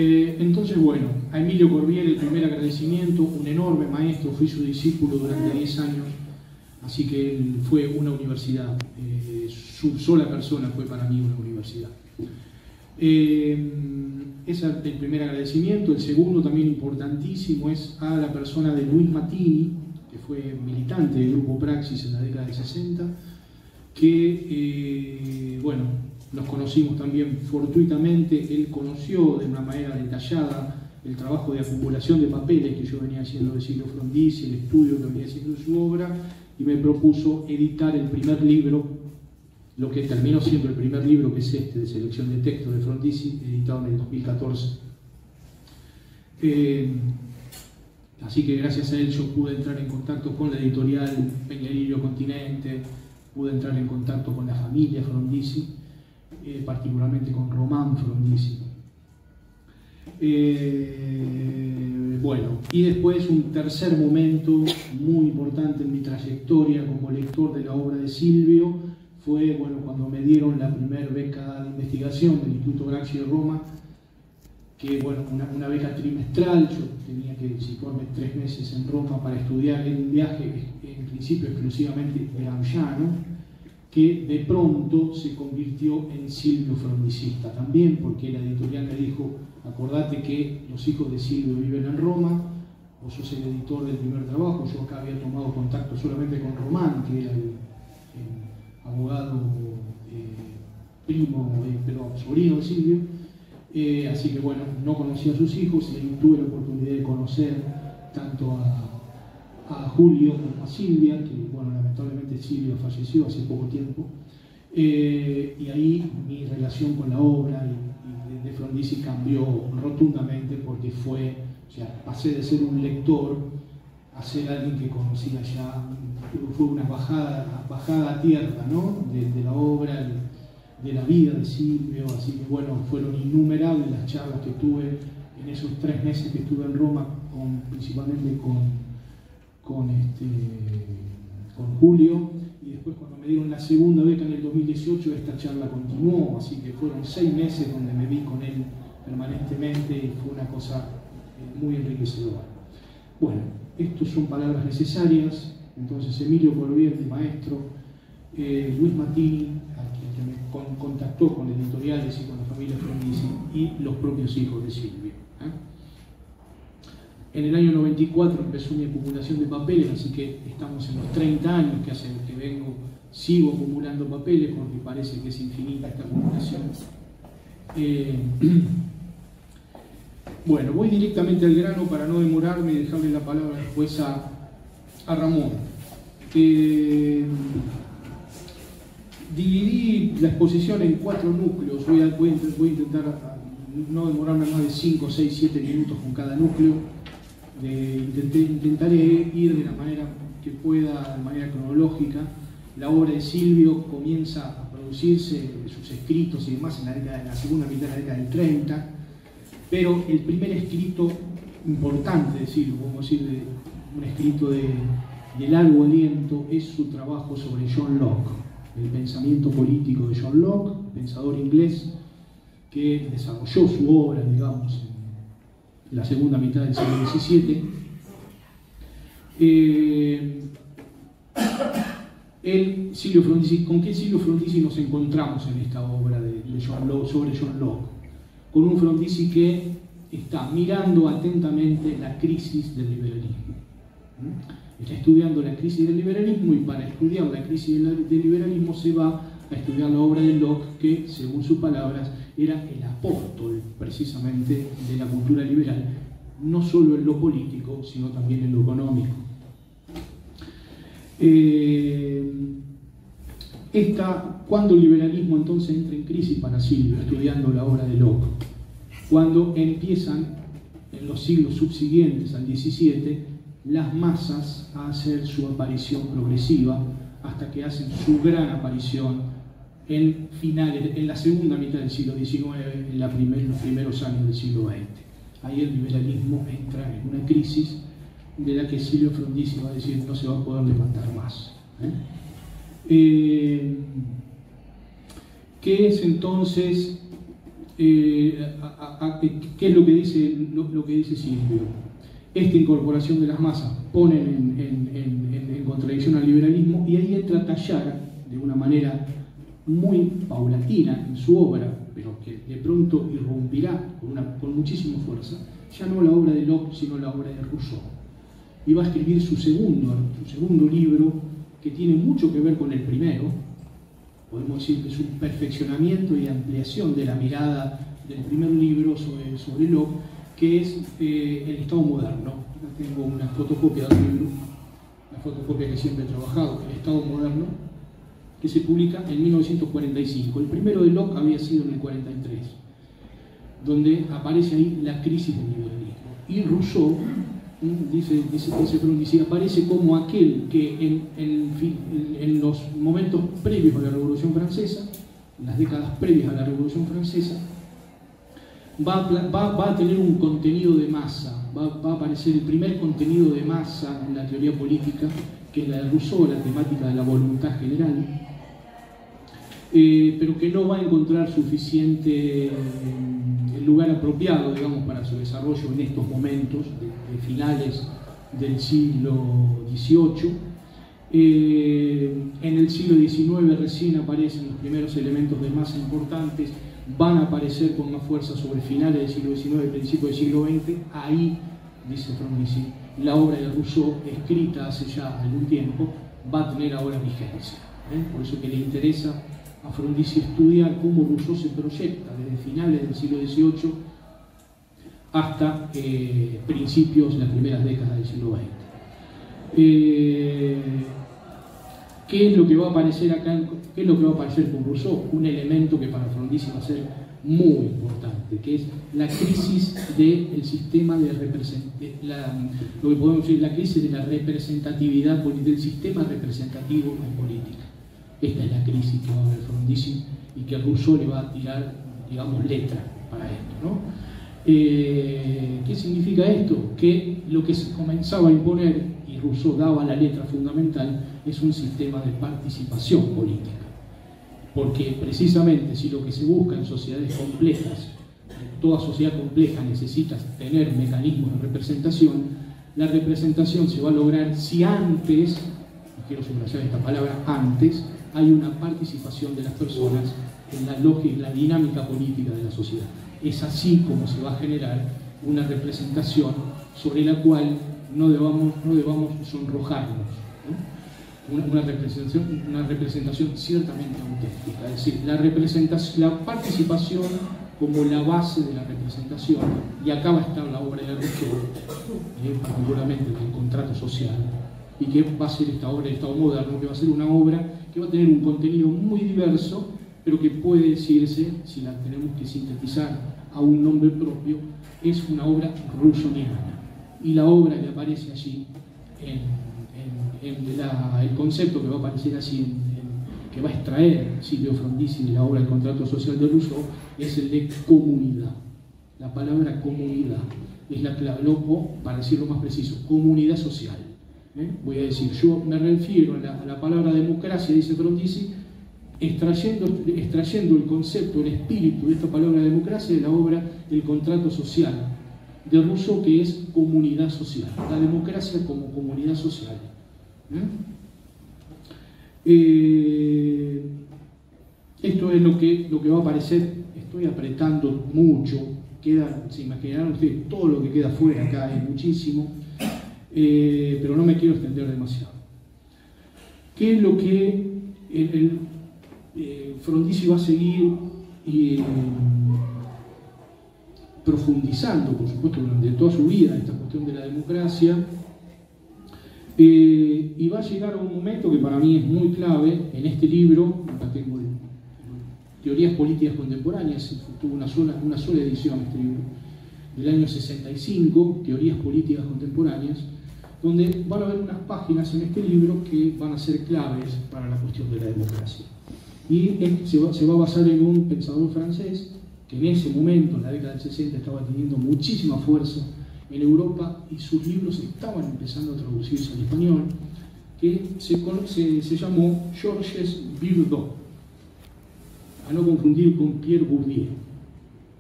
Entonces, bueno, a Emilio Corbiere el primer agradecimiento, un enorme maestro, fui su discípulo durante 10 años, así que él fue una universidad, su sola persona fue para mí una universidad. Ese es el primer agradecimiento. El segundo, también importantísimo, es a la persona de Luis Mattini, que fue militante del Grupo Praxis en la década del 60, que, bueno, nos conocimos también fortuitamente. Él conoció de una manera detallada el trabajo de acumulación de papeles que yo venía haciendo de Silvio Frondizi, el estudio que venía haciendo de su obra, y me propuso editar el primer libro, lo que terminó siendo el primer libro, que es este, de selección de textos de Frondizi, editado en el 2014. Así que gracias a él yo pude entrar en contacto con la editorial Peñalillo Continente, pude entrar en contacto con la familia Frondizi, particularmente con Román Frondizi. Bueno, y después un tercer momento muy importante en mi trayectoria como lector de la obra de Silvio fue, bueno, cuando me dieron la primera beca de investigación del Instituto Graxi de Roma, que, bueno, una beca trimestral. Yo tenía que situarme 3 meses en Roma para estudiar en un viaje, en principio exclusivamente gramsciano, que de pronto se convirtió en Silvio Frondicista también, porque la editorial me dijo: acordate que los hijos de Silvio viven en Roma, vos sos el editor del primer trabajo. Yo acá había tomado contacto solamente con Román, que era el abogado sobrino de Silvio, así que, bueno, no conocía a sus hijos, y ahí tuve la oportunidad de conocer tanto a Julio como a Silvia, que, bueno, lamentablemente Silvia falleció hace poco tiempo, y ahí mi relación con la obra de Frondizi cambió rotundamente, porque pasé de ser un lector a ser alguien que conocía ya. Fue una bajada a tierra, ¿no?, de la obra, de la vida de Silvio. Así que, bueno, fueron innumerables las charlas que tuve en esos 3 meses que estuve en Roma, principalmente con Julio, y después, cuando me dieron la segunda beca en el 2018, esta charla continuó. Así que fueron 6 meses donde me vi con él permanentemente, y fue una cosa muy enriquecedora. Bueno, estas son palabras necesarias. Entonces, Emilio Corbiere, mi maestro, Luis Mattini, que me contactó con editoriales y con la familia Frondizi, y los propios hijos de Silvio. En el año 94 empezó mi acumulación de papeles, así que estamos en los 30 años que hace que sigo acumulando papeles, porque parece que es infinita esta acumulación. Bueno, voy directamente al grano para no demorarme y dejarle la palabra después a Ramón. Dividí la exposición en 4 núcleos. Voy a intentar no demorarme más de 5, 6, 7 minutos con cada núcleo. Intentaré ir de la manera que pueda, de manera cronológica. La obra de Silvio comienza a producirse, sus escritos y demás, en la segunda mitad de la década del 30, pero el primer escrito importante de Silvio, podemos decir, un escrito de largo aliento, es su trabajo sobre John Locke, el pensamiento político de John Locke, pensador inglés que desarrolló su obra, digamos, en la segunda mitad del siglo XVII. Silvio Frondizi, ¿con qué Silvio Frondizi nos encontramos en esta obra de John Locke, sobre John Locke? Con un Frondizi que está mirando atentamente la crisis del liberalismo. Está estudiando la crisis del liberalismo, y para estudiar la crisis del liberalismo se va a estudiar la obra de Locke, que, según sus palabras, era el apóstol precisamente de la cultura liberal, no solo en lo político, sino también en lo económico. ¿Cuándo el liberalismo entonces entra en crisis para Silvio, estudiando la obra de Locke? Cuando empiezan, en los siglos subsiguientes al XVII, las masas a hacer su aparición progresiva, hasta que hacen su gran aparición en la segunda mitad del siglo XIX, en los primeros años del siglo XX. Ahí el liberalismo entra en una crisis de la que Silvio Frondizi va a decir: no se va a poder levantar más. ¿Qué es entonces ¿qué es lo que dice Silvio? Esta incorporación de las masas pone en contradicción al liberalismo, y ahí entra a tallar de una manera muy paulatina en su obra, pero que de pronto irrumpirá con muchísima fuerza, ya no la obra de Locke, sino la obra de Rousseau. Y va a escribir su segundo libro, que tiene mucho que ver con el primero. Podemos decir que es un perfeccionamiento y ampliación de la mirada del primer libro sobre Locke, que es El Estado Moderno. Acá tengo una fotocopia del libro, la fotocopia que siempre he trabajado, El Estado Moderno, que se publica en 1945. El primero de Locke había sido en el 43, donde aparece ahí la crisis del liberalismo. Y Rousseau, dice, aparece como aquel que en los momentos previos a la Revolución Francesa, en las décadas previas a la Revolución Francesa, va a tener un contenido de masa, va a aparecer el primer contenido de masa en la teoría política, que es la de Rousseau, la temática de la voluntad general, pero que no va a encontrar suficiente el lugar apropiado, digamos, para su desarrollo en estos momentos de finales del siglo XVIII. En el siglo XIX recién aparecen los primeros elementos de masa importantes, van a aparecer con más fuerza sobre finales del siglo XIX, principios del siglo XX. Ahí, dice Frondizi, la obra de Rousseau, escrita hace ya algún tiempo, va a tener ahora vigencia. Por eso que le interesa a Frondizi estudiar cómo Rousseau se proyecta desde finales del siglo XVIII hasta principios, las primeras décadas del siglo XX. ¿Qué es lo que va a aparecer acá? ¿Qué es lo que va a aparecer con Rousseau? Un elemento que para Frondizi va a ser muy importante, que es la crisis del sistema de lo que podemos decir, la crisis de la representatividad, del sistema representativo en política. Esta es la crisis que va a haber Frondizi y que a Rousseau le va a tirar, digamos, letra para esto, ¿no? ¿Qué significa esto? Que lo que se comenzaba a imponer, y Rousseau daba la letra fundamental, es un sistema de participación política. Porque precisamente si lo que se busca en sociedades complejas, toda sociedad compleja necesita tener mecanismos de representación, la representación se va a lograr si antes, quiero subrayar esta palabra, antes, hay una participación de las personas en la lógica, en la dinámica política de la sociedad. Es así como se va a generar una representación sobre la cual no debamos sonrojarnos, ¿no? Una representación ciertamente auténtica. Es decir, la participación como la base de la representación, y acá va a estar la obra de Rousseau, particularmente el contrato social, y que va a ser esta obra del Estado Moderno, que va a ser una obra que va a tener un contenido muy diverso, pero que puede decirse, si la tenemos que sintetizar a un nombre propio, es una obra rousseauiana. Y la obra que aparece allí, el concepto que va a aparecer allí, que va a extraer Silvio Frondizi de la obra El contrato social de Rousseau, es el de comunidad. La palabra comunidad es la clave, o para decirlo más preciso, comunidad social. Voy a decir, yo me refiero a la palabra democracia, dice Frondizi, extrayendo el concepto, el espíritu de esta palabra democracia de la obra El contrato social de Rousseau, que es comunidad social, la democracia como comunidad social. Esto es lo que va a aparecer. Estoy apretando mucho, se imaginarán ustedes todo lo que queda fuera acá, es muchísimo, pero no me quiero extender demasiado. ¿Qué es lo que Frondizi va a seguir profundizando, por supuesto, durante toda su vida, esta cuestión de la democracia? Y va a llegar a un momento que para mí es muy clave en este libro. Acá tengo Teorías Políticas Contemporáneas, tuvo una sola edición este libro, del año 65, Teorías Políticas Contemporáneas, donde van a haber unas páginas en este libro que van a ser claves para la cuestión de la democracia. Y se va a basar en un pensador francés que en ese momento, en la década del 60, estaba teniendo muchísima fuerza en Europa y sus libros estaban empezando a traducirse al español, que se llamó Georges Birdot, a no confundir con Pierre Bourdieu.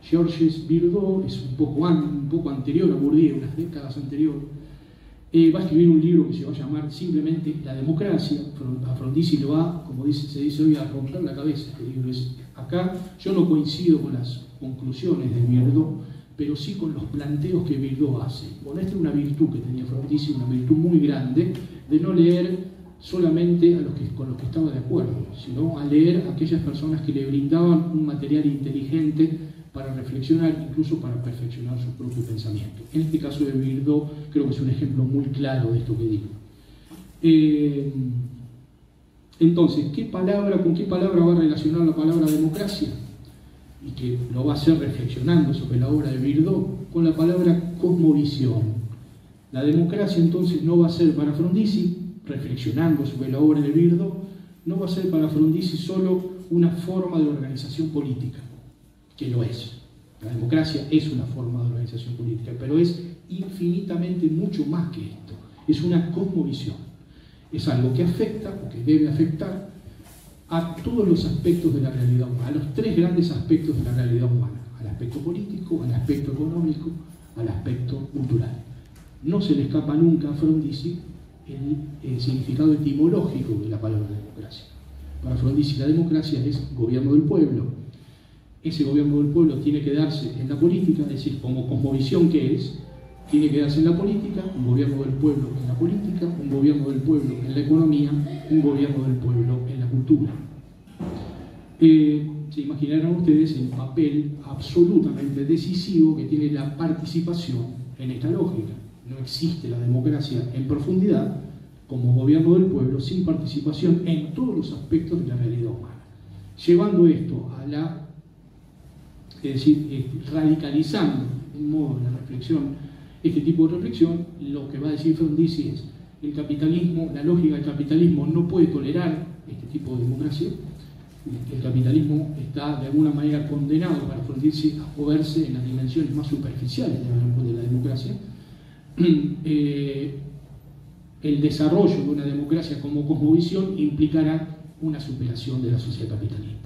Georges Birdot, es un poco anterior a Bourdieu, unas décadas anterior, va a escribir un libro que se va a llamar simplemente La democracia. A Frondizi le va, como se dice hoy, a romper la cabeza este libro. Acá yo no coincido con las conclusiones de Birdot, pero sí con los planteos que Birdot hace. Bueno, esta es una virtud que tenía Frondizi, una virtud muy grande, de no leer solamente con los que estaba de acuerdo, sino a leer a aquellas personas que le brindaban un material inteligente para reflexionar, incluso para perfeccionar su propio pensamiento. En este caso de Birdot creo que es un ejemplo muy claro de esto que digo. Entonces, ¿con qué palabra va a relacionar la palabra democracia? Y que lo va a hacer reflexionando sobre la obra de Birdot, con la palabra cosmovisión. La democracia entonces no va a ser para Frondizi, reflexionando sobre la obra de Birdot, no va a ser para Frondizi solo una forma de organización política, que lo es. La democracia es una forma de organización política, pero es infinitamente mucho más que esto. Es una cosmovisión. Es algo que afecta, o que debe afectar, a todos los aspectos de la realidad humana, a los tres grandes aspectos de la realidad humana: al aspecto político, al aspecto económico, al aspecto cultural. No se le escapa nunca a Frondizi el significado etimológico de la palabra democracia. Para Frondizi la democracia es gobierno del pueblo. Ese gobierno del pueblo tiene que darse en la política, es decir, como cosmovisión que es, tiene que darse en la política, un gobierno del pueblo en la política, un gobierno del pueblo en la economía, un gobierno del pueblo en la cultura. Se imaginarán ustedes el papel absolutamente decisivo que tiene la participación en esta lógica. No existe la democracia en profundidad como gobierno del pueblo sin participación en todos los aspectos de la realidad humana. Llevando esto a la, es decir, radicalizando en modo de la reflexión, este tipo de reflexión, lo que va a decir Frondizi es: el capitalismo, la lógica del capitalismo no puede tolerar este tipo de democracia. El capitalismo está de alguna manera condenado, para Frondizi, a moverse en las dimensiones más superficiales de la democracia. El desarrollo de una democracia como cosmovisión implicará una superación de la sociedad capitalista.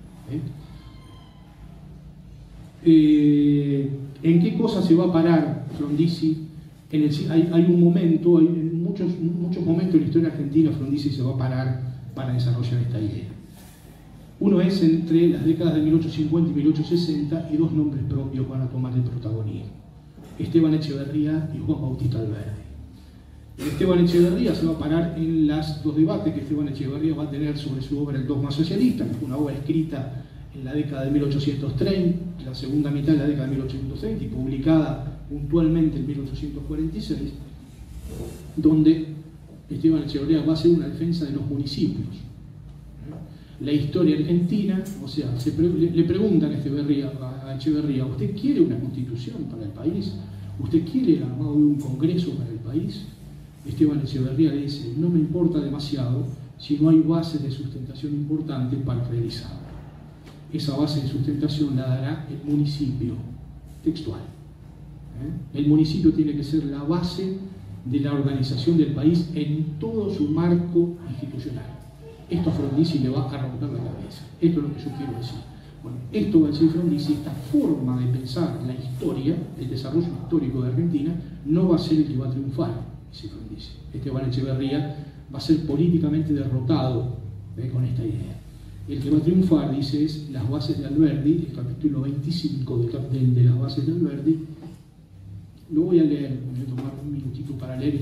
¿En qué cosa se va a parar Frondizi? Hay un momento, en muchos momentos en la historia argentina, Frondizi se va a parar para desarrollar esta idea. Uno es entre las décadas de 1850 y 1860, y dos nombres propios van a tomar el protagonismo: Esteban Echeverría y Juan Bautista Alberdi. Esteban Echeverría se va a parar en los dos debates que Esteban Echeverría va a tener sobre su obra El dogma socialista, que fue una obra escrita en la década de 1830, la segunda mitad de la década de 1830, y publicada puntualmente en 1846, donde Esteban Echeverría va a hacer una defensa de los municipios. La historia argentina, o sea, le preguntan a Echeverría: ¿usted quiere una constitución para el país? ¿Usted quiere el armado de un congreso para el país? Esteban Echeverría le dice: no me importa demasiado si no hay bases de sustentación importantes para realizarlo. Esa base de sustentación la dará el municipio, textual. El municipio tiene que ser la base de la organización del país en todo su marco institucional. Esto a Frondizi le va a romper la cabeza. Esto es lo que yo quiero decir. Bueno, esto va a decir Frondizi: esta forma de pensar la historia, el desarrollo histórico de Argentina, no va a ser el que va a triunfar, dice Frondizi. Esteban Echeverría va a ser políticamente derrotado con esta idea. El que va a triunfar, dice, es las bases de Alberdi, el capítulo 25 de las bases de Alberdi. Lo voy a leer, voy a tomar un minutito para leer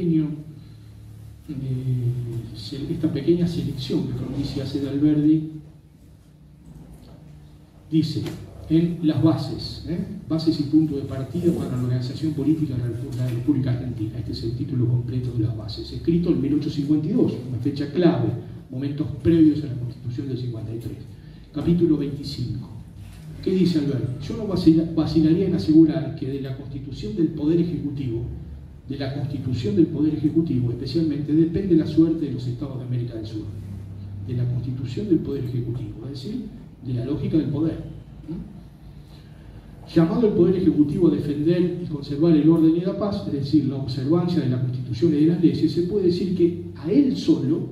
esta pequeña selección que Frondizi hace de Alberdi. Dice: en las bases, bases y punto de partida para la organización política de la República Argentina. Este es el título completo de las bases, escrito en 1852, una fecha clave, momentos previos a la Constitución del 53. Capítulo 25. ¿Qué dice Alberdi? Yo no vacilaría en asegurar que de la constitución del Poder Ejecutivo, especialmente, depende la suerte de los estados de América del Sur. De la constitución del Poder Ejecutivo, es decir, de la lógica del poder. Llamado el Poder Ejecutivo a defender y conservar el orden y la paz, es decir, la observancia de la Constitución y de las leyes, se puede decir que a él solo,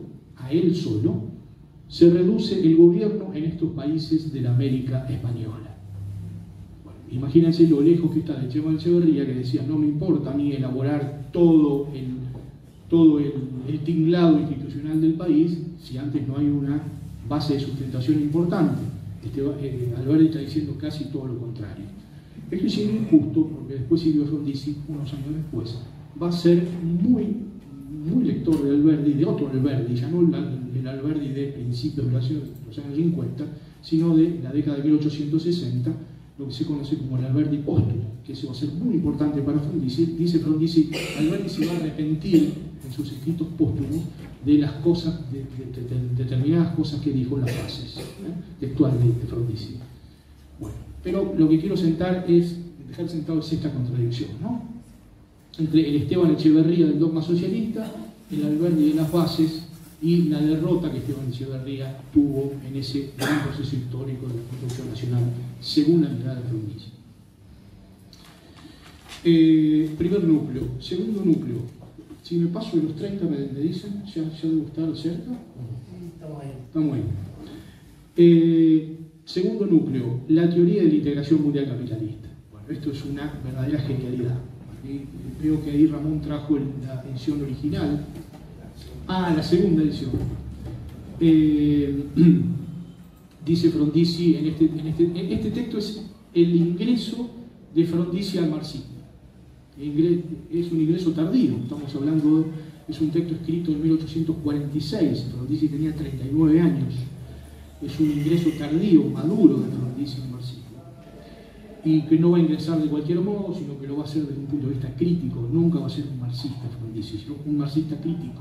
se reduce el gobierno en estos países de la América española. Imagínense lo lejos que está de Esteban Echeverría, que decía, no me importa a mí elaborar todo el tinglado institucional del país si antes no hay una base de sustentación importante. Alberdi está diciendo casi todo lo contrario. Esto es injusto porque después Silvio Frondizi, unos años después, va a ser muy lector de Alberdi, de otro Alberdi, ya no el Alberdi de principios de los años 50, sino de la década de 1860, lo que se conoce como el Alberdi póstumo, que eso va a ser muy importante para Frondizi. Dice Frondizi, Alberdi se va a arrepentir en sus escritos póstumos de las cosas, de determinadas cosas que dijo en las frases textuales de Frondizi. Bueno, pero lo que quiero dejar sentado es esta contradicción, ¿no? Entre el Esteban Echeverría del dogma socialista, el Alberdi de las bases y la derrota que Esteban Echeverría tuvo en ese gran proceso histórico de la construcción nacional, según la mirada de Frondizi. Primer núcleo. Segundo núcleo. Si me paso de los 30, me dicen, ¿ya debo estar cerca? Estamos ahí. Segundo núcleo, la teoría de la integración mundial capitalista. Bueno, esto es una verdadera genialidad. Veo que ahí Ramón trajo la edición original. La segunda edición. Dice Frondizi, en este texto es el ingreso de Frondizi al marxismo. Es un ingreso tardío, estamos hablando, es un texto escrito en 1846, Frondizi tenía 39 años. Es un ingreso tardío, maduro de Frondizi al marxismo. Y que no va a ingresar de cualquier modo, sino que lo va a hacer desde un punto de vista crítico. Nunca va a ser un marxista Frondizi, sino un marxista crítico.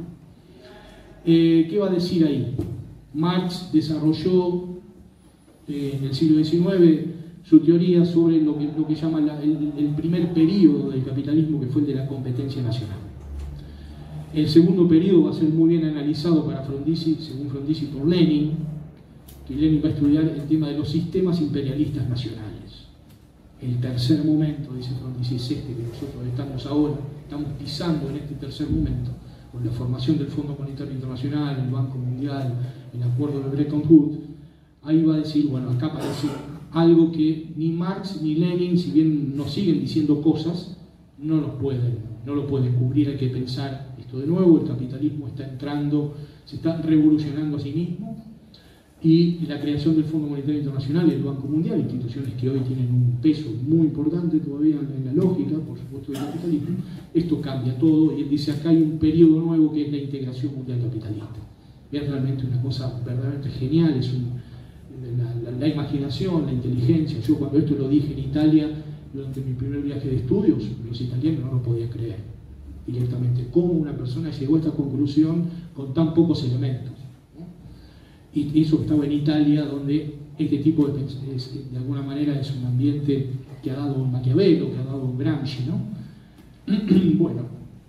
¿Qué va a decir ahí? Marx desarrolló en el siglo XIX su teoría sobre lo que llama el primer periodo del capitalismo, que fue el de la competencia nacional. El segundo periodo va a ser muy bien analizado para Frondizi, según Frondizi, por Lenin, que Lenin va a estudiar el tema de los sistemas imperialistas nacionales. El tercer momento, dice Frondizi, es este que nosotros estamos pisando en este tercer momento, con la formación del Fondo Monetario Internacional, el Banco Mundial, el acuerdo de Bretton Woods. Ahí va a decir, bueno, acá aparece algo que ni Marx ni Lenin, si bien nos siguen diciendo cosas, no lo pueden cubrir. Hay que pensar esto de nuevo. El capitalismo está entrando, se está revolucionando a sí mismo, y la creación del Fondo Monetario Internacional y el Banco Mundial, instituciones que hoy tienen un peso muy importante todavía en la lógica, por supuesto, del capitalismo. Esto cambia todo, y él dice, acá hay un periodo nuevo que es la integración mundial capitalista. Es realmente una cosa verdaderamente genial, es la imaginación, la inteligencia. Yo cuando esto lo dije en Italia, durante mi primer viaje de estudios, los italianos no lo podían creer directamente. ¿Cómo una persona llegó a esta conclusión con tan pocos elementos? Y eso estaba en Italia, donde este tipo de alguna manera es un ambiente que ha dado un Maquiavelo, que ha dado un Gramsci, ¿no? Bueno,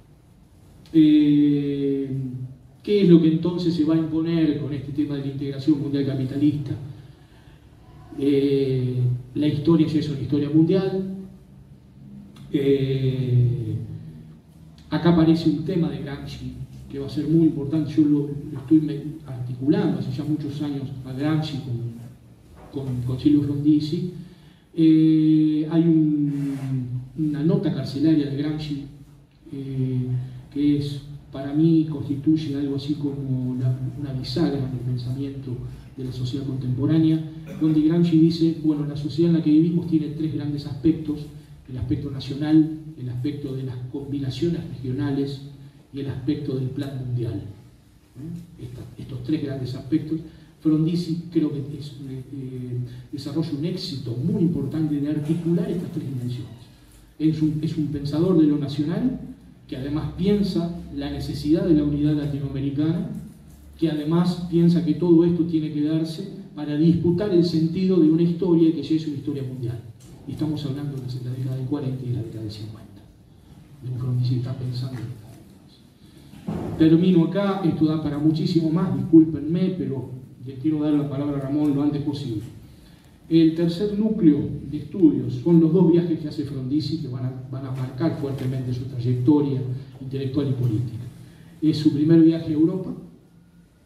¿qué es lo que entonces se va a imponer con este tema de la integración mundial capitalista? La historia ya es una historia mundial. Acá aparece un tema de Gramsci que va a ser muy importante. Yo lo estoy articulando hace ya muchos años a Gramsci con Silvio Frondizi. Hay una nota carcelaria de Gramsci que para mí constituye algo así como una bisagra en el pensamiento de la sociedad contemporánea, donde Gramsci dice, bueno, la sociedad en la que vivimos tiene tres grandes aspectos: el aspecto nacional, el aspecto de las combinaciones regionales y el aspecto del plan mundial. Estos tres grandes aspectos, Frondizi creo que desarrolla un éxito muy importante de articular estas tres dimensiones. Es un pensador de lo nacional, que además piensa la necesidad de la unidad latinoamericana, que además piensa que todo esto tiene que darse para disputar el sentido de una historia que ya es una historia mundial. Y estamos hablando de la década del 40 y la década del 50. Frondizi está pensando. Termino acá, esto da para muchísimo más, discúlpenme, pero les quiero dar la palabra a Ramón lo antes posible. El tercer núcleo de estudios son los dos viajes que hace Frondizi, que van a marcar fuertemente su trayectoria intelectual y política. Es su primer viaje a Europa,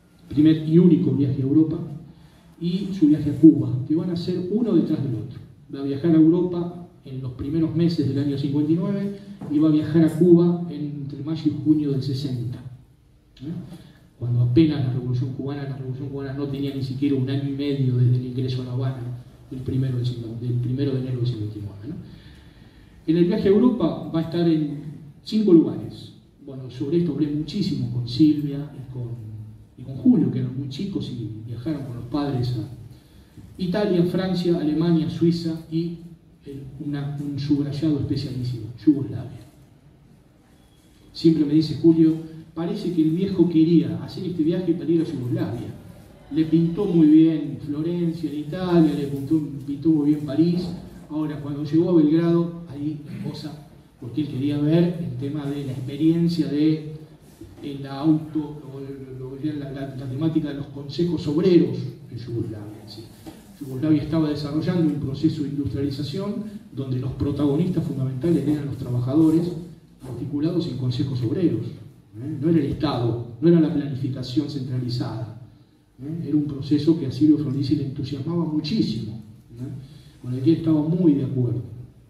primer y único viaje a Europa, y su viaje a Cuba, que van a ser uno detrás del otro. va a viajar a Europa en los primeros meses del año 59 y va a viajar a Cuba entre mayo y junio del 60. Cuando apenas la Revolución Cubana no tenía ni siquiera un año y medio desde el ingreso a La Habana, del 1 de enero del 59. ¿no? En el viaje a Europa va a estar en 5 lugares. Bueno, sobre esto hablé muchísimo con Silvia y con Julio, que eran muy chicos y viajaron con los padres a Italia, Francia, Alemania, Suiza y un subrayado especialísimo, Yugoslavia. Siempre me dice Julio, parece que el viejo quería hacer este viaje para ir a Yugoslavia. Le pintó muy bien Florencia en Italia, le pintó muy bien París. Ahora, cuando llegó a Belgrado, ahí la cosa, porque él quería ver el tema de la experiencia de la temática de los consejos obreros en Yugoslavia. ¿Sí? Yugoslavia estaba desarrollando un proceso de industrialización donde los protagonistas fundamentales eran los trabajadores articulados en consejos obreros. No era el Estado, no era la planificación centralizada. Era un proceso que a Silvio Frondizi le entusiasmaba muchísimo, con el que estaba muy de acuerdo.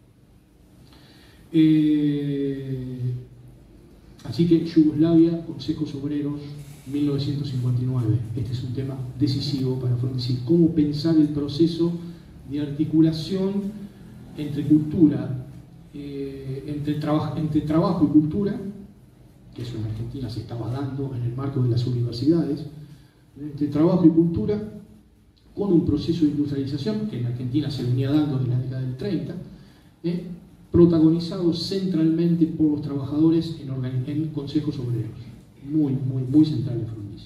Así que Yugoslavia, consejos obreros, 1959. Este es un tema decisivo para Frondizi. Cómo pensar el proceso de articulación entre cultura, entre trabajo y cultura, que eso en Argentina se estaba dando en el marco de las universidades, entre trabajo y cultura, con un proceso de industrialización que en Argentina se venía dando desde la década del 30, protagonizado centralmente por los trabajadores en consejos obreros. Muy central en Frondizi.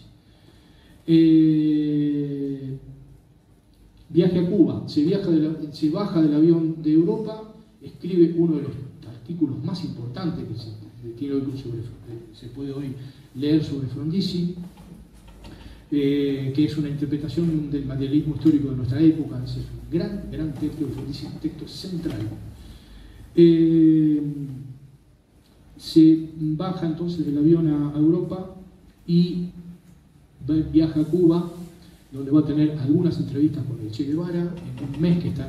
Viaje a Cuba, se baja del avión de Europa, escribe uno de los artículos más importantes que se puede hoy leer sobre Frondizi, que es una interpretación del materialismo histórico de nuestra época. Es un gran texto de Frondizi, un texto central. Se baja entonces del avión a Europa y viaja a Cuba, donde va a tener algunas entrevistas con el Che Guevara en un mes que está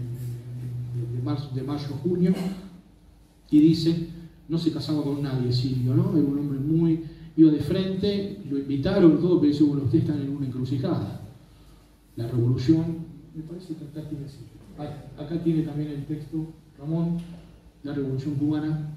de mayo a junio, y dice, no se casaba con nadie Silvio, ¿no? Era un hombre iba de frente, lo invitaron todo, pero dice, bueno, ustedes están en una encrucijada. La revolución, me parece que acá tiene acá tiene también el texto, Ramón, la revolución cubana.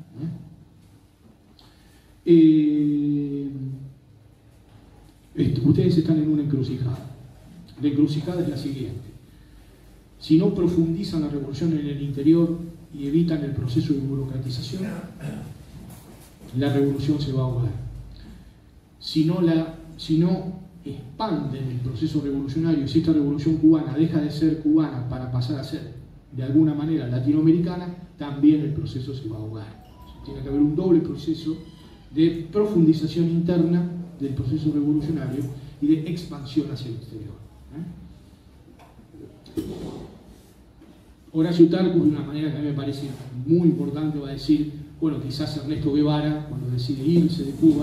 Ustedes están en una encrucijada. La encrucijada es la siguiente: si no profundizan la revolución en el interior y evitan el proceso de burocratización, la revolución se va a ahogar. Si no expanden el proceso revolucionario, si esta revolución cubana deja de ser cubana para pasar a ser de alguna manera latinoamericana, también el proceso se va a ahogar. Tiene que haber un doble proceso de profundización interna del proceso revolucionario y de expansión hacia el exterior. Horacio Tarcus, de una manera que a mí me parece muy importante, va a decir, bueno, quizás Ernesto Guevara, cuando decide irse de Cuba,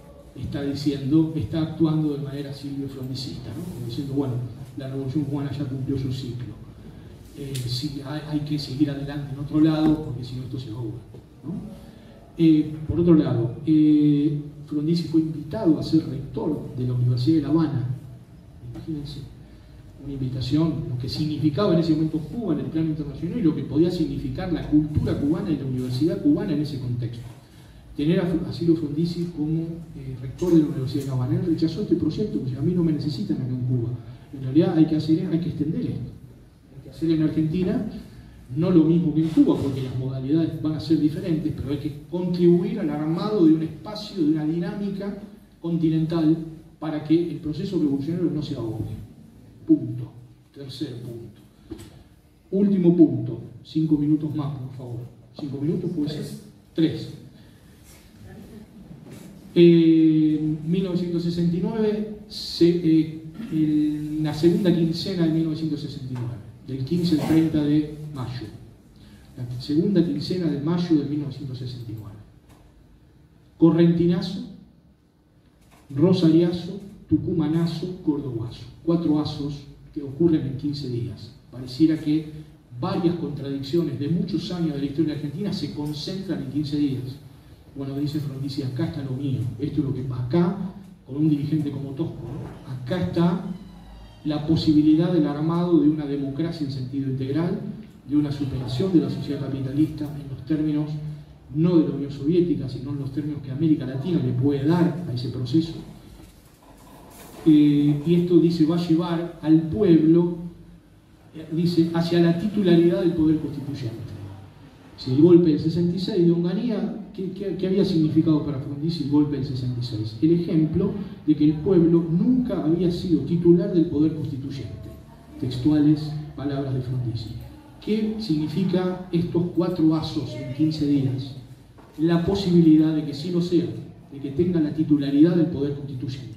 está actuando de manera silvio-frondicista, ¿no? Como diciendo, bueno, la revolución cubana ya cumplió su ciclo. Sí, hay que seguir adelante en otro lado, porque si no esto se ahoga, ¿no? Por otro lado, Frondizi fue invitado a ser rector de la Universidad de La Habana. Imagínense, una invitación, lo que significaba en ese momento Cuba en el plano internacional y lo que podía significar la cultura cubana y la universidad cubana en ese contexto. Tener a Silvio Frondizi como rector de la Universidad de La Habana. Él rechazó este proyecto, porque a mí no me necesitan acá en Cuba. En realidad hay que extender esto. Hay que hacer en Argentina no lo mismo que en Cuba, porque las modalidades van a ser diferentes, pero hay que contribuir al armado de un espacio, de una dinámica continental para que el proceso revolucionario no se ahogue. Punto. Tercer punto. Último punto. 5 minutos más, por favor. 5 minutos puede ser. 3. En 1969, en la segunda quincena de 1969, del 15 al 30 de mayo, la segunda quincena de mayo de 1969. Correntinazo, Rosariazo, Tucumanazo, Cordobazo. 4 azos que ocurren en 15 días. Pareciera que varias contradicciones de muchos años de la historia argentina se concentran en 15 días. Bueno, dice Frondizi, acá está lo mío, esto es lo que acá, con un dirigente como Tosco, ¿no? Acá está la posibilidad del armado de una democracia en sentido integral, de una superación de la sociedad capitalista en los términos no de la Unión Soviética, sino en los términos que América Latina le puede dar a ese proceso. Y esto, dice, va a llevar al pueblo, dice, hacia la titularidad del poder constituyente. Si el golpe del 66 de Onganía, ¿qué había significado para Frondizi el golpe del 66? El ejemplo de que el pueblo nunca había sido titular del poder constituyente. Textuales palabras de Frondizi. ¿Qué significa estos 4 asos en 15 días? La posibilidad de que sí lo sea, de que tenga la titularidad del poder constituyente.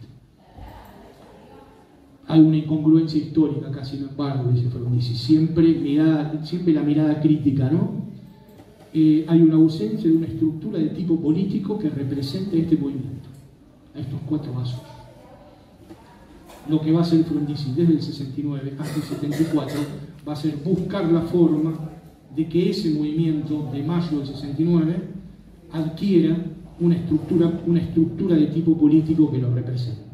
Hay una incongruencia histórica acá, sin embargo, dice Frondizi, siempre la mirada crítica, ¿no? Hay una ausencia de una estructura de tipo político que represente este movimiento, a estos 4 asos. Lo que va a hacer Frondizi desde el 69 hasta el 74 va a ser buscar la forma de que ese movimiento de mayo del 69 adquiera una estructura de tipo político que lo represente.